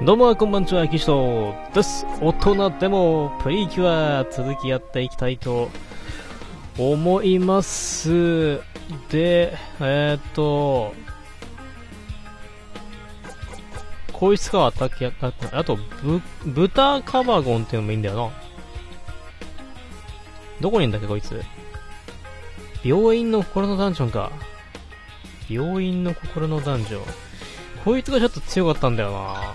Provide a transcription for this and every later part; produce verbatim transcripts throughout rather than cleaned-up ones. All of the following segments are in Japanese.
どうもこんばんちは、キシトです。大人でもプリキュア続きやっていきたいと思います。で、えー、っとこいつかあったっけ。あ, あとブ豚カバゴンっていうのもいいんだよな。どこにいんだっけこいつ。病院の心のダンジョンか。病院の心のダンジョン、こいつがちょっと強かったんだよな。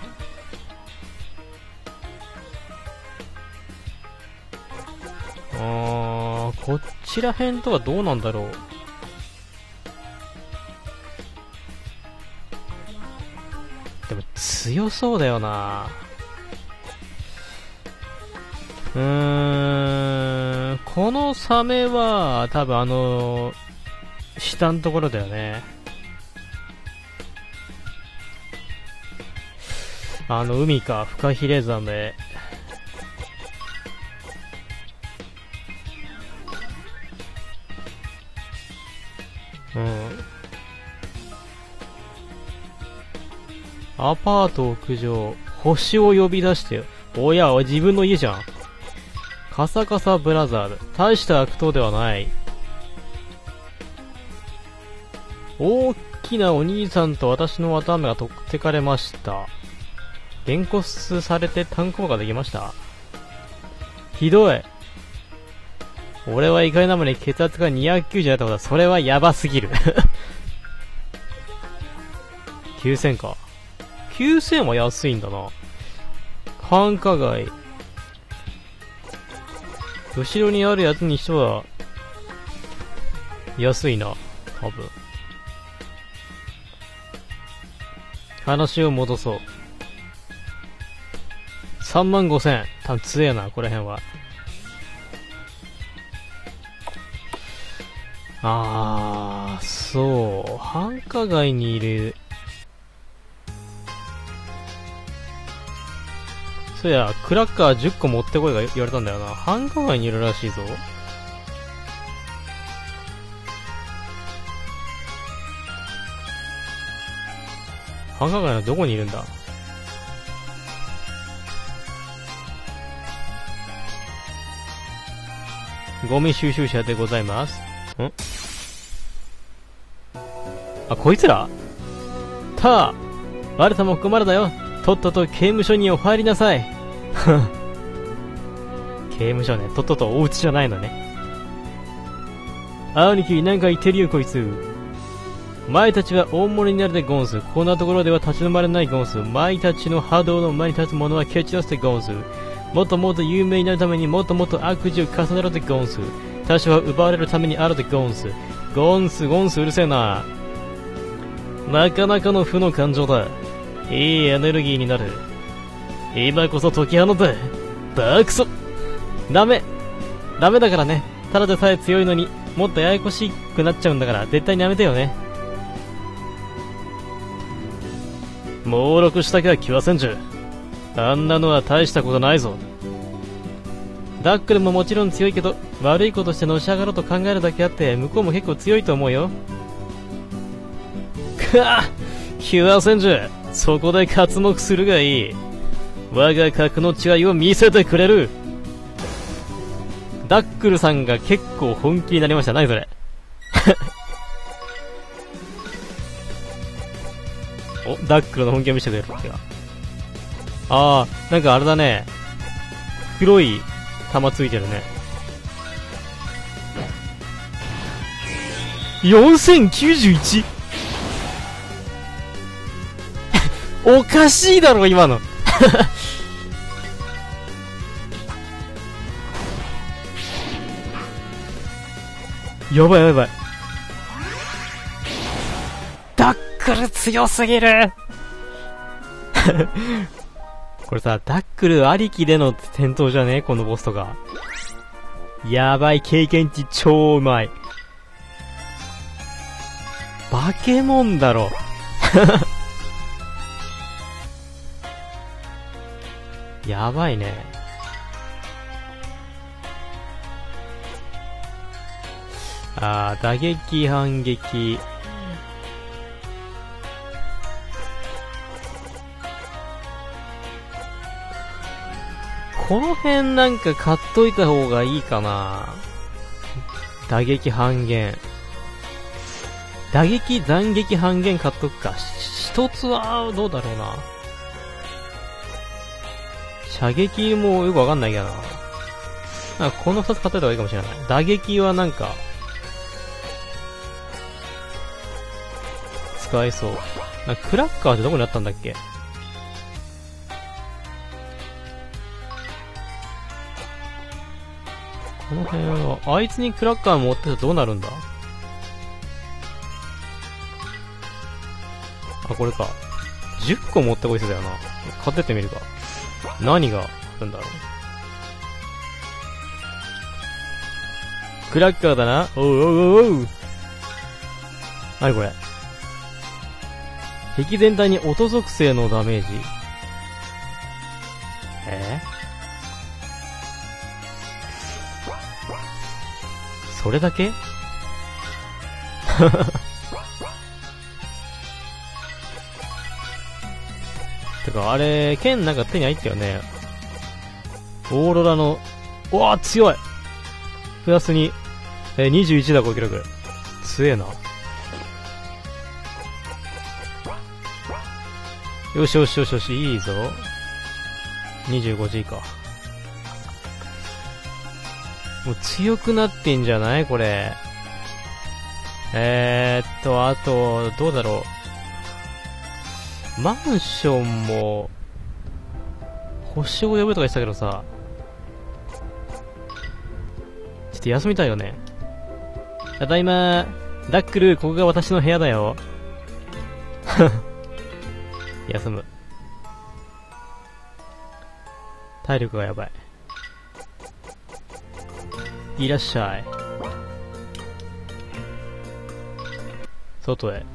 あー、こっちら辺とはどうなんだろう。でも強そうだよな。うーん、このサメは多分あの下のところだよね。あの海か、フカヒレザメ。うん。アパート屋上、星を呼び出してよ。おや、自分の家じゃん。カサカサブラザーズ、大した悪党ではない。大きなお兄さんと私の綿あめが取ってかれました。げんこつされて炭鉱ができました。ひどい。俺は意外なまで血圧がにひゃくきゅうじゅうだったことだ。それはヤバすぎる。きゅうせんか。きゅうせんは安いんだな。繁華街。後ろにあるやつにしては安いな、多分。話を戻そう。さんまんごせん。多分強えな、この辺は。あー、そう。繁華街にいる。そういや、クラッカーじゅっこ持ってこいが言われたんだよな。繁華街にいるらしいぞ。繁華街のどこにいるんだ。ゴミ収集車でございます。んあ、こいつらたあ、我様も困るだよ。とっとと刑務所にお入りなさい。刑務所ね。とっととお家じゃないのね。兄貴、なんか言ってるよ、こいつ。前たちは大物になるでゴンス。こんなところでは立ち止まれないゴンス。前たちの波動の前に立つ者は蹴散らすでゴンス。もっともっと有名になるためにもっともっと悪事を重ねろでゴンス。他者は奪われるためにあるでゴンス。ゴンス、ゴンスうるせえな。なかなかの負の感情だ。いいエネルギーになる。今こそ解き放て。バクソ。ダメ。ダメだからね。ただでさえ強いのにもっとややこしくなっちゃうんだから絶対にやめてよね。猛録したきゃ気はせんじゅ。あんなのは大したことないぞ。ダックルももちろん強いけど、悪いことしてのし上がろうと考えるだけあって向こうも結構強いと思うよ。くわっ、気はせんじゅ。そこで刮目するがいい。我が格の違いを見せてくれる。ダックルさんが結構本気になりました。何それ。お、ダックルの本気を見せてくれるわけが。あー、なんかあれだね。黒い玉ついてるね。よんせんきゅうじゅういち。おかしいだろ今の。やばいやばい。ダックル強すぎる。これさ、ダックルありきでの戦闘じゃねこのボスとか。やばい、経験値超うまい。化け物だろ。やばいね。あー、打撃反撃。 この辺なんか買っといた方がいいかな。打撃半減。打撃、斬撃半減買っとくか。一つは、どうだろうな。射撃もよくわかんないけどな。なんかこの二つ買っといた方がいいかもしれない。打撃はなんか、使えそう。なんかクラッカーってどこにあったんだっけ？この辺は、あいつにクラッカー持ってたらどうなるんだ？あ、これか。じゅっこ持ってこいそうだよな。買ってってみるか。何があるんだろう。クラッカーだな。おうおうおうおう。何これ。敵全体に音属性のダメージ。えー、それだけてか、あれ、剣なんか手に入ったよね。オーロラの、うわー強いプラスに、えー、にじゅういちだ、この記録。強えな。よしよしよしよし、いいぞ。にじゅうごジー か。もう強くなってんじゃないこれ。えーっと、あと、どうだろう。マンションも、星を呼ぶとか言ってたけどさ。ちょっと休みたいよね。ただいま、ダックル、ここが私の部屋だよ。休む。体力がやばい。いらっしゃい。外へ。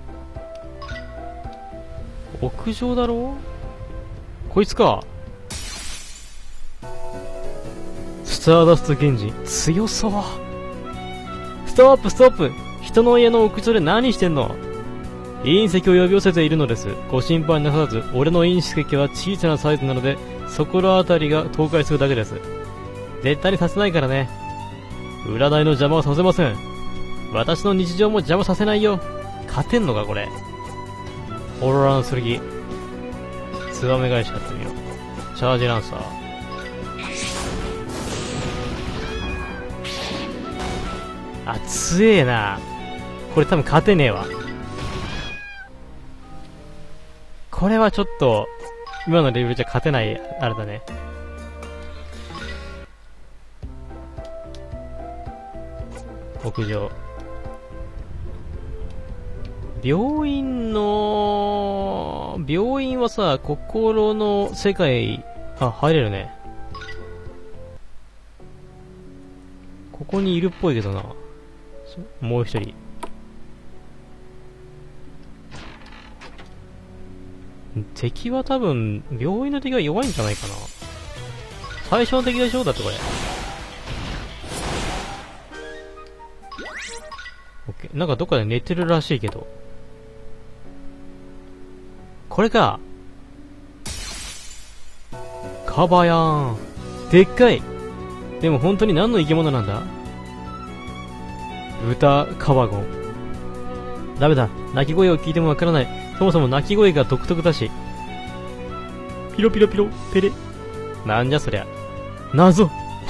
屋上だろ？こいつか。スターダスト原人。強そう。ストップストップ。人の家の屋上で何してんの？隕石を呼び寄せているのです。ご心配なさらず、俺の隕石は小さなサイズなので、そこらあたりが倒壊するだけです。絶対にさせないからね。占いの邪魔はさせません。私の日常も邪魔させないよ。勝てんのかこれ。オーロラの剣。ツバメ返しやってみよう。チャージランサー。あ、強えな。これ多分勝てねえわ。これはちょっと、今のレベルじゃ勝てない、あれだね。屋上。病院の、病院はさ、心の世界、あ、入れるね。ここにいるっぽいけどな。もう一人。敵は多分、病院の敵は弱いんじゃないかな。最初の敵でしょだってこれ。オッケー。なんかどっかで寝てるらしいけど。これか。カバヤーン。でっかい。でも本当に何の生き物なんだ？豚カバゴン。ダメだ。鳴き声を聞いてもわからない。そもそも鳴き声が独特だし。ピロピロピロ、ペレ。なんじゃそりゃ。謎。う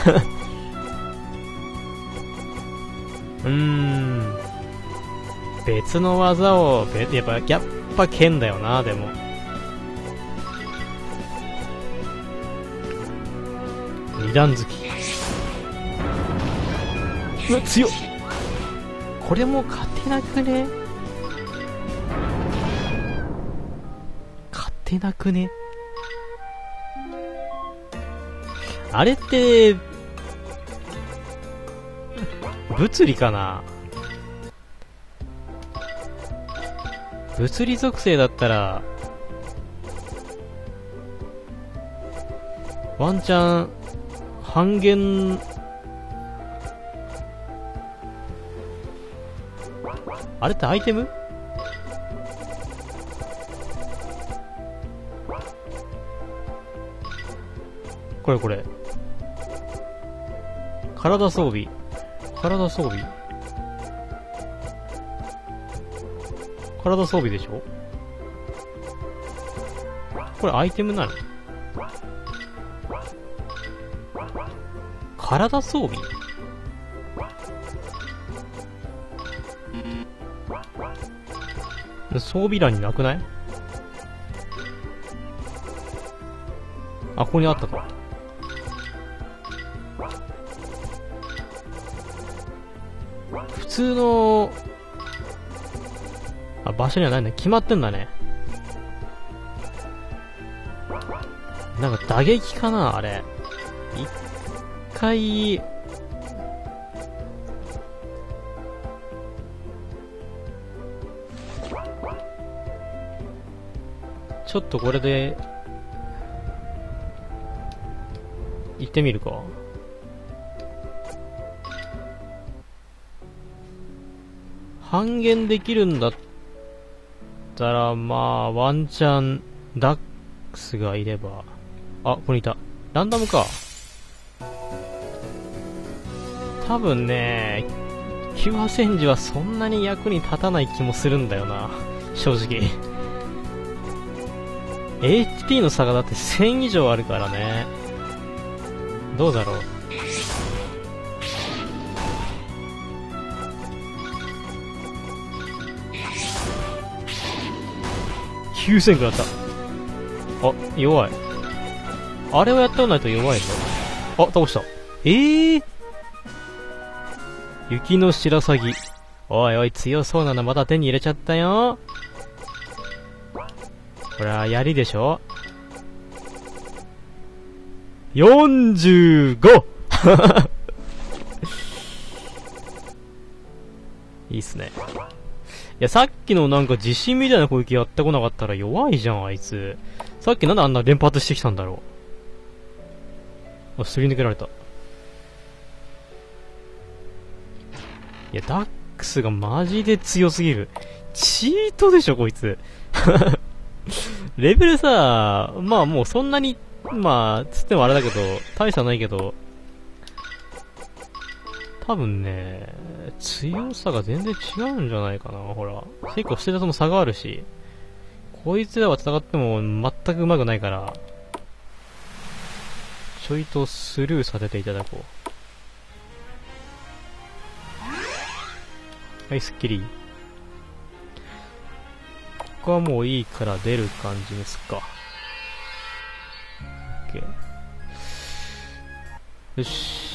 ーん。別の技を、やっぱ、やっぱ剣だよな、でも。二段突き。うわ、強っ。これも勝てなくね？勝てなくね？あれって、物理かな？物理属性だったら、ワンチャン、半減、あれってアイテム？これこれ。 体装備。体装備。体装備でしょ？これアイテムなの？体装備？装備欄になくない？あ、ここにあったか。普通の、あ、場所にはないね。決まってんだね。なんか打撃かなあれ。一回、ちょっとこれで、行ってみるか。半減できるんだったら、まあ、ワンチャン、ダックスがいれば。あ、ここにいた。ランダムか。多分ね、キュアチェンジはそんなに役に立たない気もするんだよな。正直。エイチピー の差がだってせん以上あるからね。どうだろう。きゅうせんくらった。あ、弱い。あれをやっておないと弱いぞ。あ、倒した。ええー、雪の白鷺。おいおい、強そうなのまた手に入れちゃったよ。これは槍でしょ？ よんじゅうご! いいっすね。いや、さっきのなんか地震みたいな攻撃やってこなかったら弱いじゃん、あいつ。さっきなんであんな連発してきたんだろう。あ、すり抜けられた。いや、ダックスがマジで強すぎる。チートでしょ、こいつ。レベルさ、まあもうそんなに、まあ、つってもあれだけど、大差ないけど、多分ね、強さが全然違うんじゃないかな、ほら。結構ステータスも差があるし、こいつらは戦っても全く上手くないから、ちょいとスルーさせていただこう。はい、スッキリ。ここはもういいから出る感じですか。OK。よし。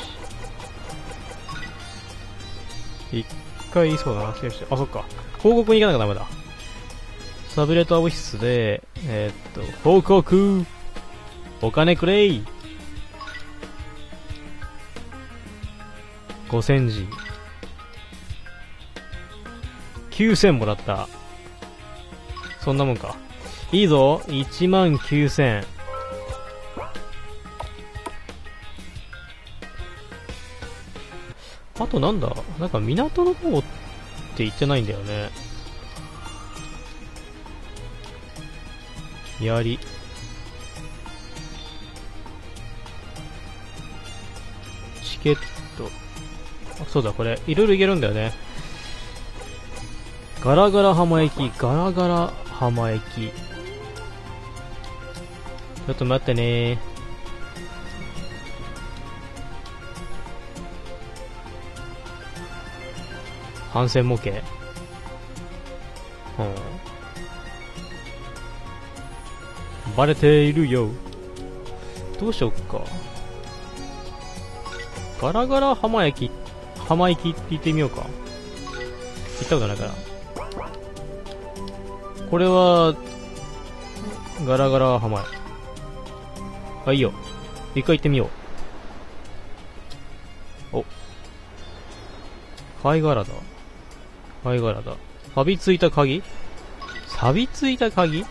一回、そうだな、セーフして。あ、そっか。報告に行かなきゃダメだ。サブレーターオフィスで、えー、っと、報告お金くれい !ごせんジー。きゅうせんもらった。そんなもんか。いいぞ !いちまんきゅうせん。あとなんだなんか港の方って言ってないんだよね。槍。チケット。あ、そうだ、これ、いろいろいけるんだよね。ガラガラ浜駅、ガラガラ浜駅。ちょっと待ってね。反戦模型。うん。バレているよ。どうしよっか。ガラガラ浜駅、浜駅って言ってみようか。行ったことないから。これは、ガラガラ浜駅。あ、いいよ。一回行ってみよう。お。貝殻だ。貝殻だ。錆びついた鍵？錆びついた鍵？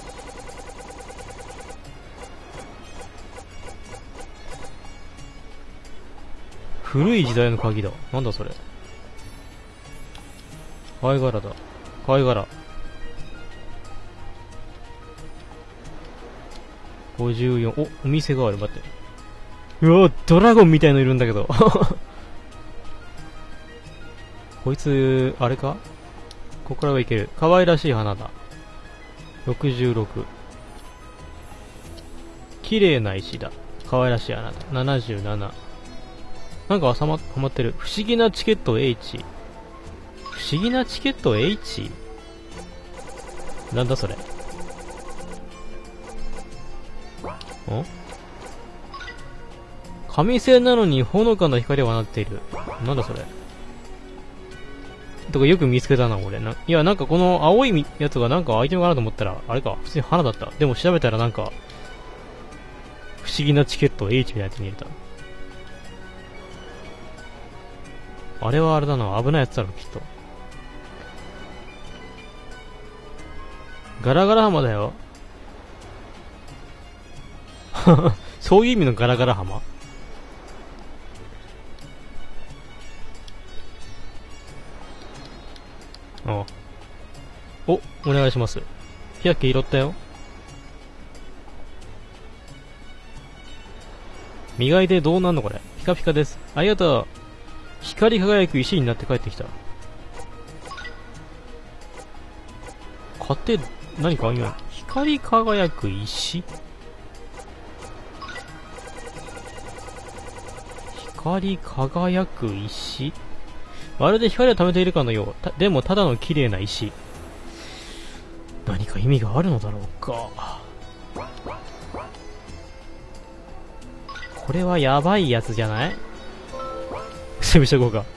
古い時代の鍵だ。なんだそれ。貝殻だ。貝殻。ごじゅうよん。お、お店がある。待って。 うわ、ドラゴンみたいのいるんだけど。こいつ、あれか、ここからはいける。可愛らしい花だ。ろくじゅうろく。綺麗な石だ。可愛らしい花だ。ななじゅうなな。なんかはま、はまってる。不思議なチケット H。不思議なチケット H？ なんだそれ。ん？紙製なのにほのかな光を放っている。なんだそれ。とかよく見つけたな、俺。な、いや、なんかこの青いやつがなんかアイテムかなと思ったら、あれか、普通に花だった。でも調べたらなんか、不思議なチケット H みたいなやつに入れた。あれはあれだな、危ないやつだろ、きっと。ガラガラ浜だよ。そういう意味のガラガラ浜？ああ。お、お願いします。日焼け拾ったよ。磨いてどうなんのこれ。ピカピカです。ありがとう。光り輝く石になって帰ってきた。買って何かあんよ。光り輝く石？光り輝く石？まるで光を溜めているかのよう。たでもただの綺麗な石。何か意味があるのだろうか。これはやばいやつじゃない？攻めしとこうか。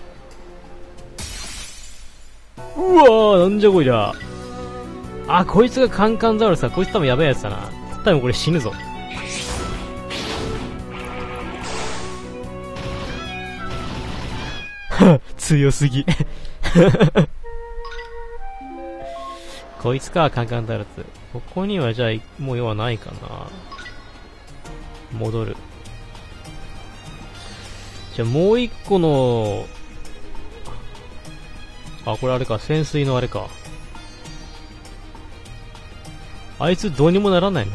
うわー、なんじゃこりゃ。あ、こいつがカンカンザウルスか。こいつ多分やばいやつだな。多分これ死ぬぞ。強すぎ。こいつか、カンカンザウルス。ここにはじゃあ、もう用はないかな。戻る。じゃあもう一個の、あ、これあれか、潜水のあれか。あいつどうにもならないの？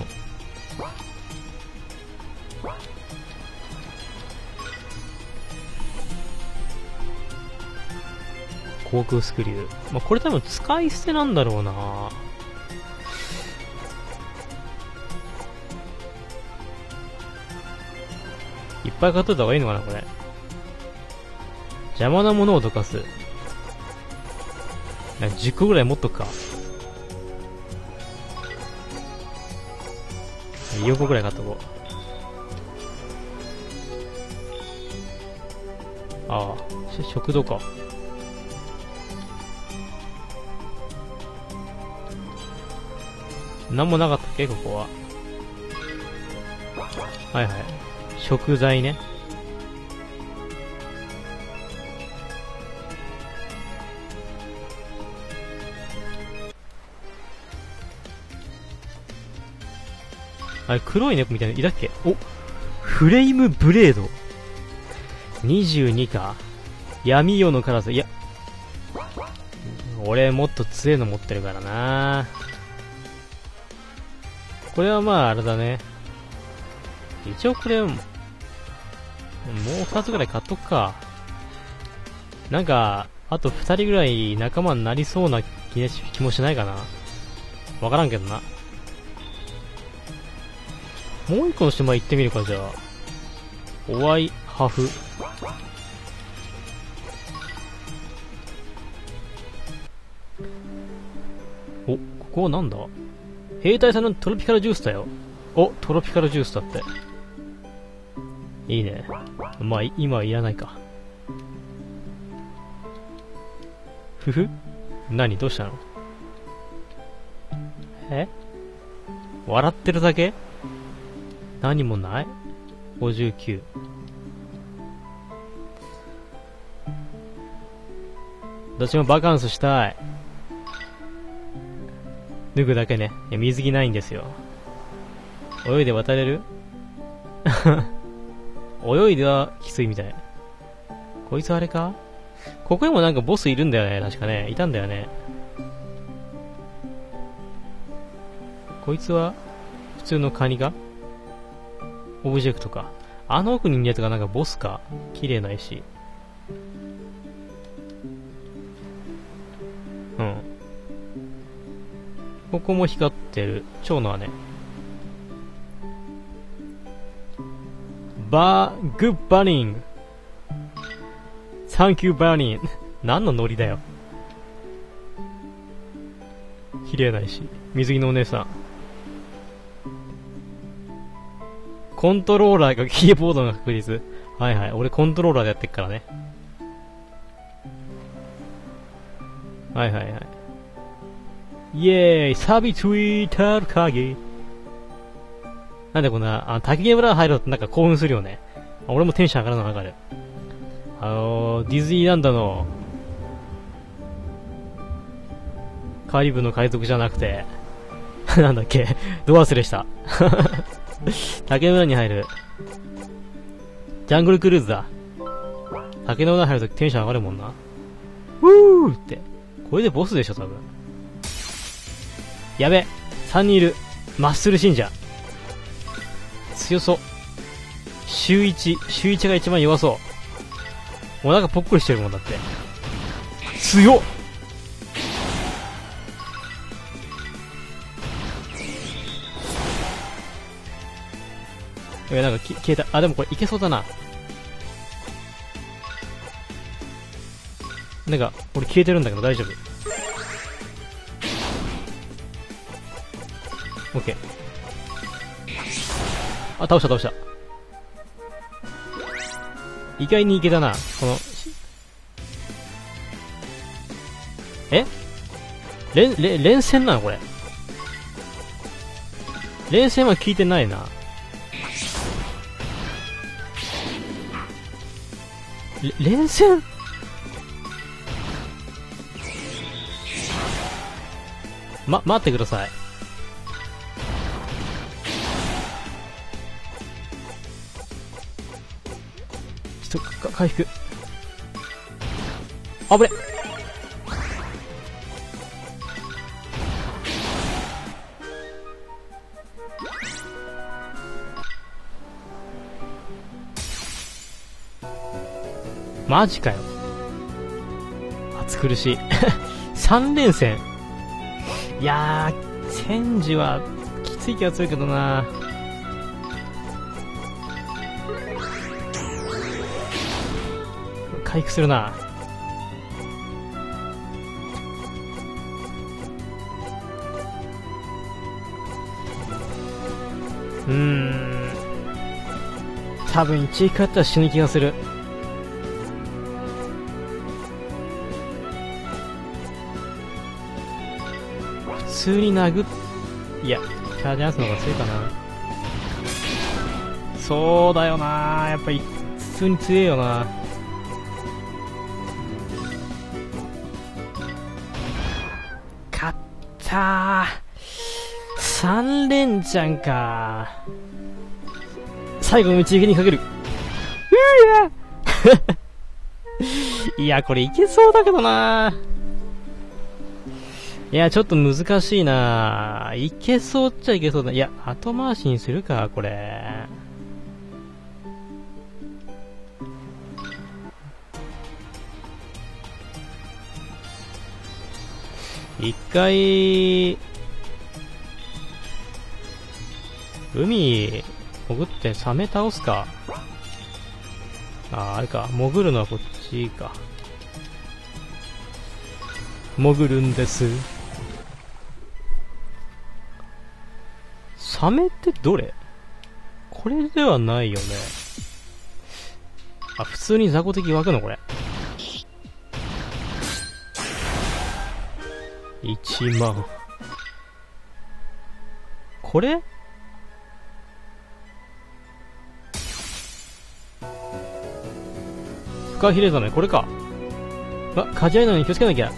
航空スクリュー。まあ、これ多分使い捨てなんだろうな。いっぱい買っといた方がいいのかな、これ。邪魔なものをどかす。じゅっこぐらい持っとくか。よんこぐらい買っとこう。ああ、食堂か。なんもなかったっけ、ここは。はいはい。食材ね。あれ、黒い猫みたいなのいたっけ？お、フレイムブレード。にじゅうにか。闇夜のカラス。いや、俺もっと強いの持ってるからな。これはまあ、あれだね。一応これ、もう二つぐらい買っとくか。なんか、あと二人ぐらい仲間になりそうな気気もしないかな。わからんけどな。もう一個の島行ってみるか、じゃあ。おわい、ハフ。お、ここはなんだ？兵隊さんのトロピカルジュースだよ。お、トロピカルジュースだって。いいね。まあ、今はいらないか。ふふ？何？どうしたの？え？笑ってるだけ？何もない？ ごじゅうきゅう。どっちもバカンスしたい。脱ぐだけね。いや、水着ないんですよ。泳いで渡れる？泳いではきついみたい。こいつあれか？ここにもなんかボスいるんだよね、確かね。いたんだよね。こいつは普通のカニがオブジェクトか。 あの奥にいるやつがなんかボスか。綺麗な石。うん。ここも光ってる。蝶の羽。バー、グッバニング。サンキューバーニング。何のノリだよ。綺麗な石。水着のお姉さん。コントローラーがキーボードの確率。はいはい。俺コントローラーでやってっからね。はいはいはい。イエーイサビツイータル影。なんでこんな、あ、滝ゲブラ入るとなんか興奮するよね。俺もテンション上がるの上がる。あのー、ディズニーランドの、カリブの海賊じゃなくて、なんだっけ、ど忘れした。竹村に入る。ジャングルクルーズだ。竹の裏入るときテンション上がるもんな。ウーって。これでボスでしょ、多分。やべ。さんにんいる。マッスル信者。強そう。週いち。週いちが一番弱そう。もうなんかぽっこりしてるもんだって。強っ。え、なんかき消えた。あ、でもこれいけそうだな。なんか、俺消えてるんだけど大丈夫。オッケー。あ、倒した倒した。意外にいけたな。この、え連、連、連戦なのこれ。連戦は効いてないな。れ連戦ま、待ってください。ちょっと、か、回復。あぶれ。マジかよ。暑苦しい。三連戦。いやー、戦時はきつい気がするけどな。回復するな。うーん。多分一撃勝ったら死ぬ気がする。普通に殴っ、いや、チャージアンスの方が強いかな。そうだよな。やっぱり普通に強いよな。勝ったー。三連チャンか。最後の一撃にかける。うわいや、これいけそうだけどな。いや、ちょっと難しいな。いけそうっちゃいけそうだ。いや、後回しにするか、これ。一回、海、潜ってサメ倒すか。あ、あれか。潜るのはこっちか。潜るんです。サメってどれ？これではないよね。あ、普通に雑魚敵湧くのこれ。いちまん。これ？フカヒレザメ、これか。あ、カジャイなのに気をつけなきゃ。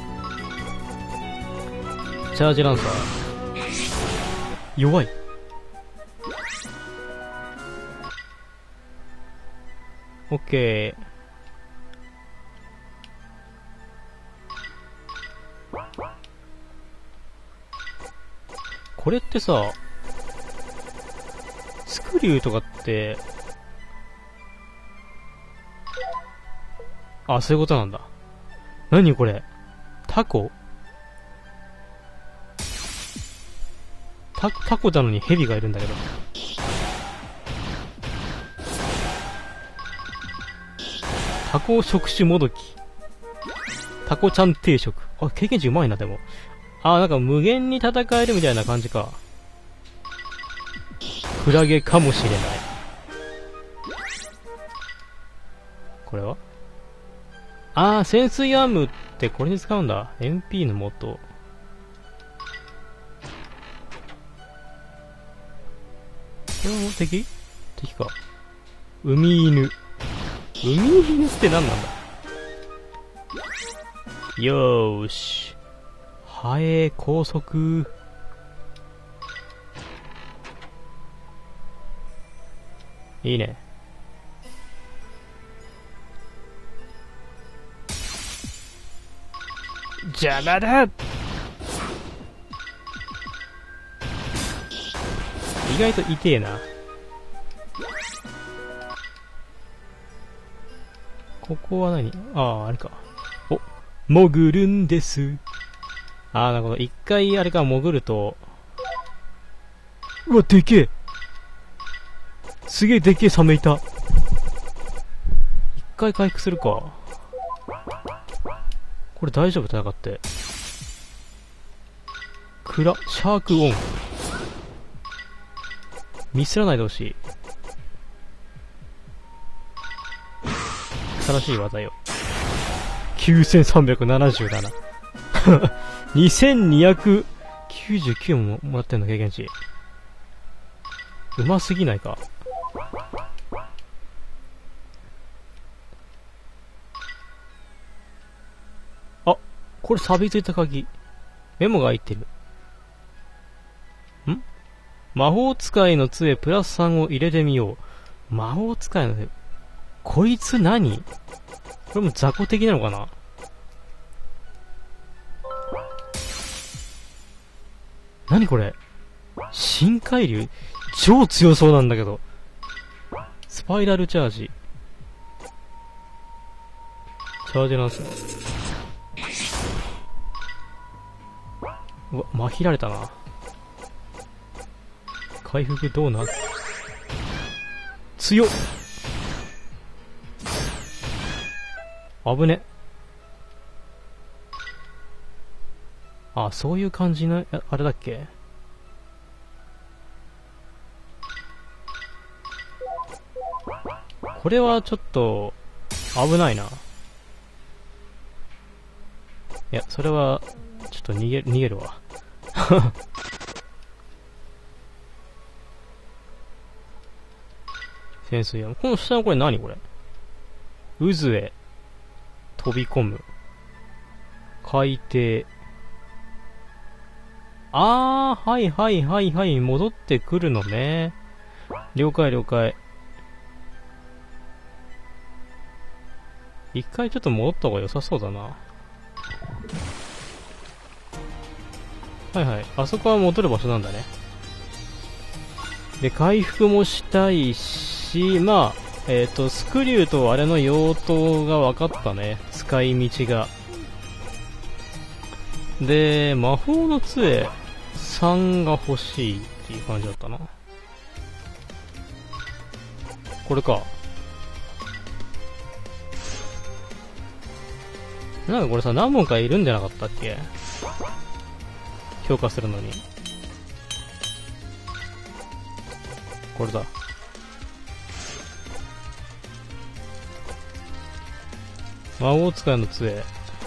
チャージランサー。弱い。オッケー。これってさ、スクリューとかって、 あ、そういうことなんだ。何これ？タコ？タ、タコなのにヘビがいるんだけど。タコ触手もどき。タコちゃん定食。あ、経験値うまいな、でも。あ、なんか無限に戦えるみたいな感じか。クラゲかもしれない。これはあー、潜水アームってこれに使うんだ。エムピー の元。これも敵？敵か。海犬。海犬って何なんだ？よーし。ハエ、高速。いいね。邪魔だ！意外と痛えな。ここは何？ああ、あれか。お、潜るんです。ああ、なるほど。一回あれか、潜ると。うわ、でけえ！すげえでけえサメいた。一回回復するか。これ大丈夫？戦って。クラ、シャークオン。ミスらないでほしい。新しい技よ。きゅうせんさんびゃくななじゅうなな。にせんにひゃくきゅうじゅうきゅうももらってんの、経験値。うますぎないか。あ、これ錆びついた鍵。メモが入ってる。ん？魔法使いの杖プラスさんを入れてみよう。魔法使いの杖。こいつ何？これも雑魚的なのかな？何これ？深海竜？超強そうなんだけど。スパイラルチャージ。チャージなんすね。うわ、まひられたな。回復どうな？強っ！危ね。あ、そういう感じの、あれだっけ？これはちょっと、危ないな。いや、それは、ちょっと逃げ、逃げるわ。潜水や。この下のこれ何これ？渦へ飛び込む。海底。あー、はいはいはいはい、戻ってくるのね。了解了解。一回ちょっと戻った方が良さそうだな。はいはい。あそこは戻る場所なんだね。で、回復もしたいし、まあ、えっと、スクリューとあれの用途が分かったね。使い道が。で、魔法の杖さんが欲しいっていう感じだったな。これか。なんかこれさ、何問かいるんじゃなかったっけ？評価するのに。これだ。魔法使いの杖。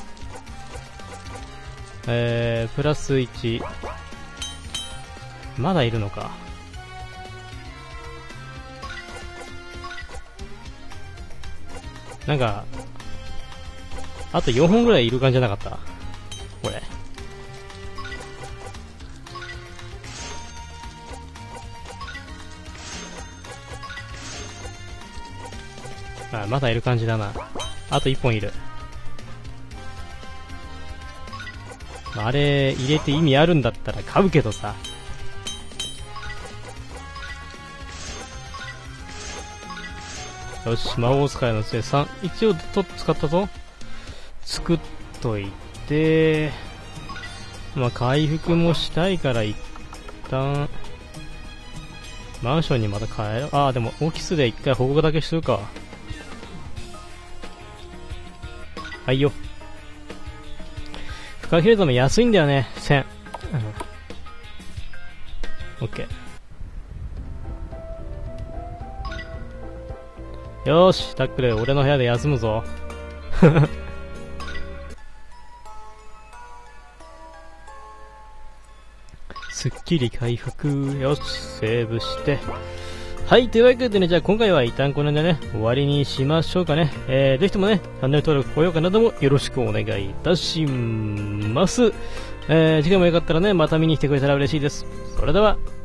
えー、プラスいち。まだいるのか。なんか、あとよんほんぐらいいる感じじゃなかったこれ。あ、まだいる感じだな。あといっぽんいる。あれ、入れて意味あるんだったら買うけどさ。 よし、魔法使いの杖さん。一応と使ったぞ。作っといて、まあ、回復もしたいから一旦、マンションにまた帰ろう。ああ、でも、オフィスで一回報告だけしとくか。はいよ。フカヒレザメ安いんだよね、せん。うん。オッケー。よーし、タックル、俺の部屋で休むぞ。すっきり回復。よし、セーブして。はい、というわけでね、じゃあ今回は一旦この辺でね、終わりにしましょうかね。えー、ぜひともね、チャンネル登録、高評価などもよろしくお願いいたします。えー、次回もよかったらね、また見に来てくれたら嬉しいです。それでは。